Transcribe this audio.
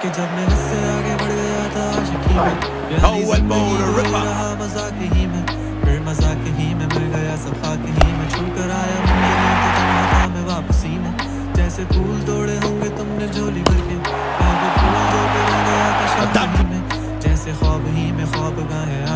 कि जब मैं इससे आगे बढ़ गया था आशिकी में, प्यारी जिंदगी कोई रहा मजाक ही में, फिर मजाक ही में मिल गया सब खाक ही में, छूकर आया मंजिलें तो तन्हा था मैं वापसी में, जैसे फूल तोड़े होंगे तुमने झोली भर के, मैं वो फूल जो के रह गया था शाम ही में, जैसे ख्वाब ही में ख्वाब गाहे